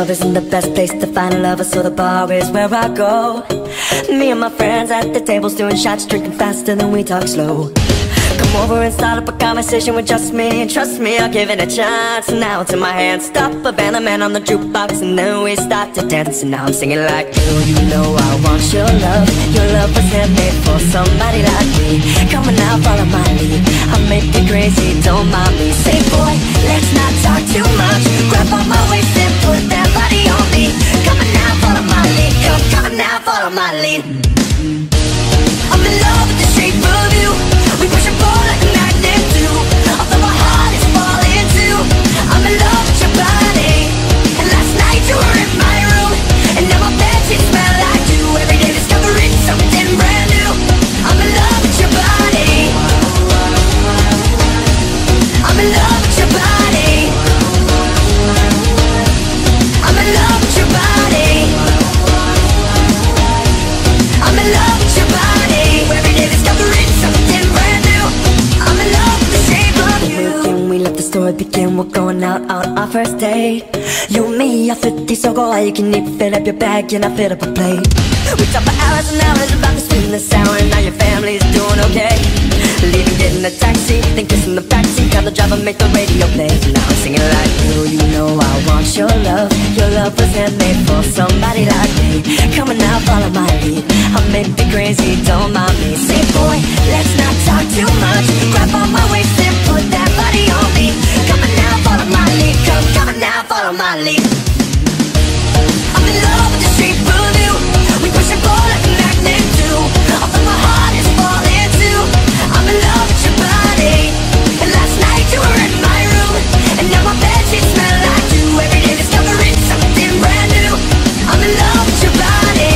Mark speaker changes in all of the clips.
Speaker 1: love isn't the best place to find a lover, so the bar is where I go. Me and my friends at the tables doing shots, drinking faster than we talk slow. Come over and start up a conversation with just me, and trust me, I'll give it a chance. Now to my hands, stop a band, a man on the jukebox, and then we start to dance. And now I'm singing like, you know I want your love. Your love was handmade for somebody like me. Come on now, follow my lead, I'll make you crazy, don't mind me. Say boy, let's not talk too much. Grab on my waist and put that body on me. Come on now, follow my lead. Come on now, follow my lead. I'm in love with the shape of you. We push and pull like a magnet do. Although my heart is falling too, I'm in love with your body. And last night you were in my room, and now my bedsheets smell like you. Every day discovering something brand new. I'm in love with your body. I'm in love with your body. I'm in love with your body. I'm in love with your body. Every day discovering something brand new. I'm in love with the shape of you. When we let the story begin, we're going out on our first date. You and me, I fit these so go all you can eat. Fill up your bag and I fill up a plate. We talk for hours and hours about the sweet and the sour, and now your family's doing okay. Leaving, getting a taxi, then kissing the backseat. Call the driver, make the radio play. Now I'm singing like you know I want your love. Your love was handmade for somebody like me. Come on now, follow my lead, I'll make you crazy, don't mind me. Say boy, let's not talk too much. Grab on my waist and put that body on me. Come on now, follow my lead. Come on now, follow my lead. I'm in love with the shape of you. We push and pull like a magnet do. Although my heart is falling too, I'm in love with your body. And last night you were in my room, and now my bedsheets smell like you. Every day discovering something brand new. I'm in love with your body.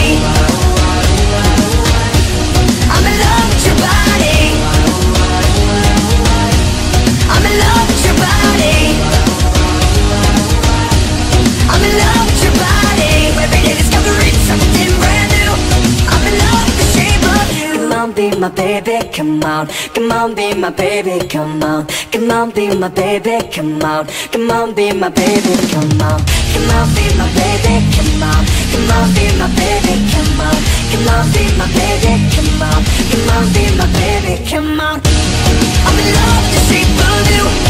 Speaker 1: I'm in love with your body. I'm in love with your body. I'm in love with your body. Every day discovering something brand new. I'm in love with the shape of you. Come on, be my baby, come on. Come on, be my baby, come on. Come on, be my baby, come on. Come on, be my baby, come on. Come on, be my baby, come on. Come on, be my baby, come on. Come on, be my baby, come on. Come on, be my baby, come on. I'm in love with the shape of you.